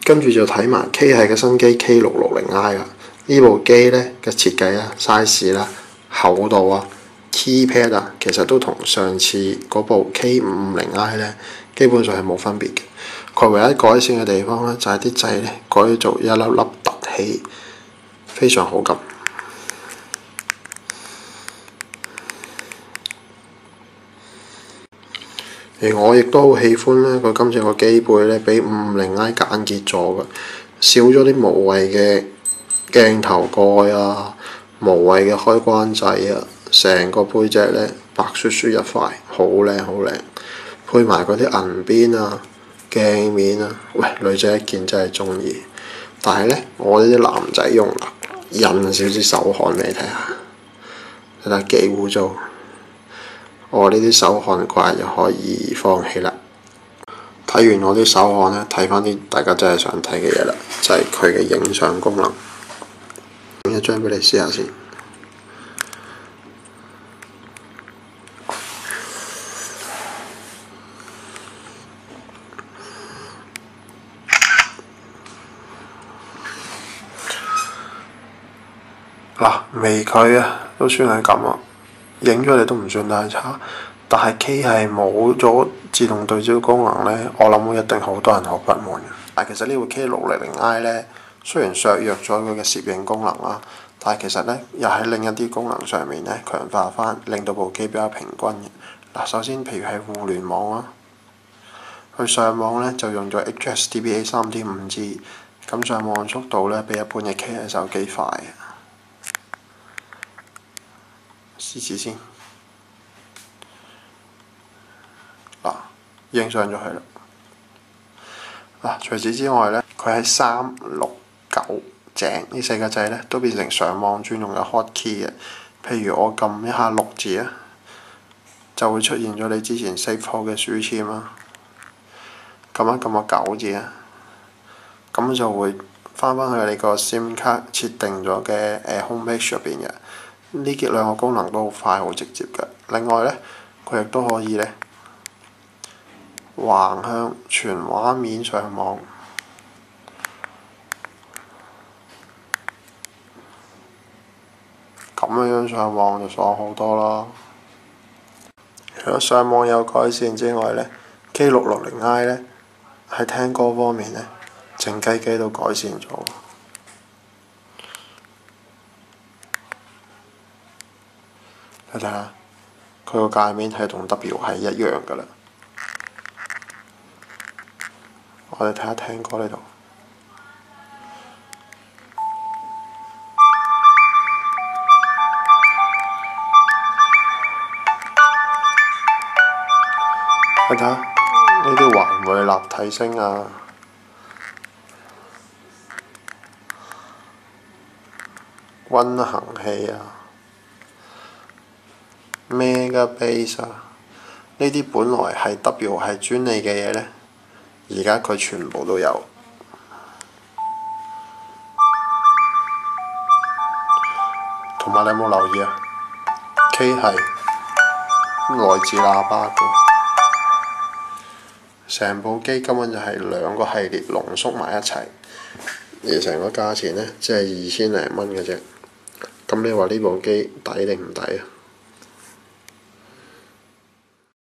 跟住就睇埋 K 系嘅新機 K660i 啦。呢部機呢嘅設計啊、size 啦、厚度啊、keypad 啊，其實都同上次嗰部 K550i 呢基本上係冇分別嘅。佢唯一改善嘅地方呢，就係啲掣呢改做一粒粒凸起，非常好撳。而我亦都好喜歡咧，佢今次個機背咧比550i 簡潔咗嘅，少咗啲無謂嘅鏡頭蓋啊、無謂嘅開關掣啊，成個背脊咧白雪雪一塊，好靚好靚，配埋嗰啲銀邊啊、鏡面啊，喂，女仔一見真係中意。但係咧，我呢啲男仔用啦，印少少手汗俾你睇下，睇下幾污糟。我呢啲手汗怪就可以放棄啦。睇完我啲手汗咧，睇翻啲大家真係想睇嘅嘢啦，就係佢嘅影相功能。影一張俾你試下先。嗱，微距啊，都算係咁啊。影咗你都唔算太差，但係 K 係冇咗自動對焦功能呢，我諗會一定好多人好不滿嘅。但係其實呢部 K660i 呢，雖然削弱咗佢嘅攝影功能啦，但係其實呢，又喺另一啲功能上面呢強化翻，令到部機比較平均嘅。嗱，首先譬如係互聯網啊，佢上網呢就用咗 HSDPA 3.5G， 咁上網速度呢比一般嘅 K 系手機快嘅。試試先，嗱，影上咗去啦。嗱，除此之外呢，佢喺3、6、9正呢4個掣呢，都變成上網專用嘅 hotkey 嘅。譬如我撳一下6字啊，就會出現咗你之前 save 好嘅書籤啦。撳一撳個9字啊，咁就會翻返去你個 SIM 卡設定咗嘅home page 入邊嘅。呢兩個功能都好快好直接嘅。另外呢，佢亦都可以呢橫向全畫面上網，咁樣上網就爽好多啦。除咗上網有改善之外呢， K660i 呢喺聽歌方面呢，靜雞雞都改善咗。你睇下，佢個界面係同 W 係一樣噶啦。我哋睇下聽歌呢度，你睇下呢啲環迴立體聲啊，均衡器啊。Mega Bass 啊，呢啲本來係 W 係專利嘅嘢呢，而家佢全部都有。同埋你有冇留意啊 ？K 係內置喇叭嘅，成部機根本就係兩個系列濃縮埋一齊，而成個價錢呢，只係2000零蚊嘅啫。咁你話呢部機抵定唔抵啊？